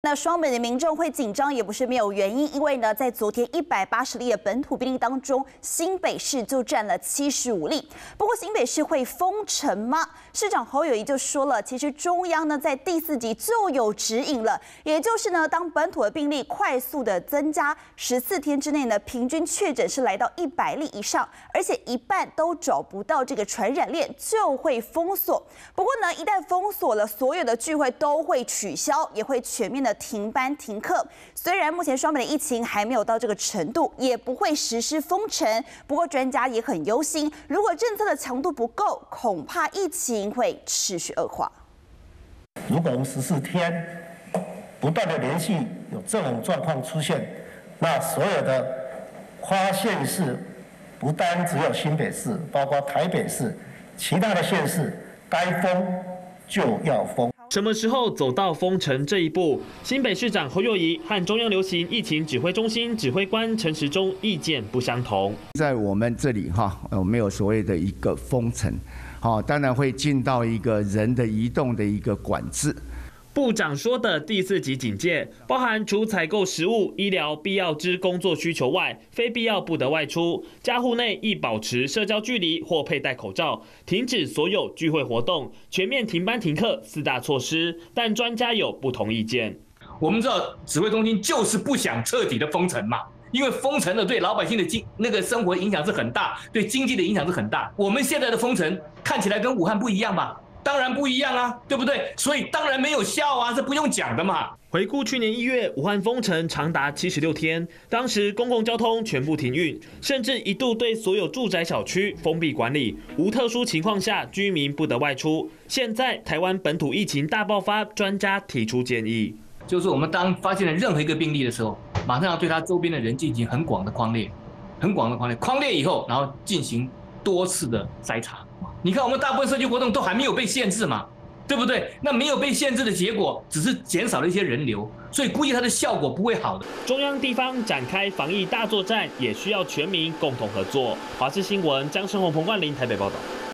那双北的民众会紧张也不是没有原因，因为呢，在昨天180例的本土病例当中，新北市就占了75例。不过新北市会封城吗？市长侯友宜就说了，其实中央呢在第4级就有指引了，也就是呢，当本土的病例快速的增加，14天之内呢，平均确诊是来到100例以上，而且一半都找不到这个传染链，就会封锁。不过呢，一旦封锁了，所有的聚会都会取消，也会全面的停班停课。虽然目前双北的疫情还没有到这个程度，也不会实施封城，不过专家也很忧心，如果政策的强度不够，恐怕疫情会持续恶化。 如果我们14天不断的连续有这种状况出现，那所有的跨县市，不单只有新北市，包括台北市，其他的县市该封就要封。 什么时候走到封城这一步？新北市长侯友宜和中央流行疫情指挥中心指挥官陈时中意见不相同。 在我们这里没有所谓的一个封城，当然会进到一个人的移动的一个管制。 部长说的第4级警戒，包含除采购食物、医疗必要之工作需求外，非必要不得外出。家户内亦保持社交距离或佩戴口罩，停止所有聚会活动，全面停班停课4大措施。但专家有不同意见。 我们知道指挥中心就是不想彻底的封城嘛，因为封城的对老百姓的生活影响是很大，对经济的影响是很大。我们现在的封城看起来跟武汉不一样吧？当然不一样啊，对不对？所以当然没有效啊，这不用讲的嘛。 回顾去年1月，武汉封城长达76天，当时公共交通全部停运，甚至一度对所有住宅小区封闭管理，无特殊情况下居民不得外出。现在台湾本土疫情大爆发，专家提出建议， 就是我们当发现了任何一个病例的时候，马上要对他周边的人进行很广的匡列，匡列以后，然后进行多次的筛查。你看，我们大部分社区活动都还没有被限制嘛，对不对？那没有被限制的结果，只是减少了一些人流，所以估计它的效果不会好的。 中央地方展开防疫大作战，也需要全民共同合作。华视新闻江胜宏、彭冠霖台北报道。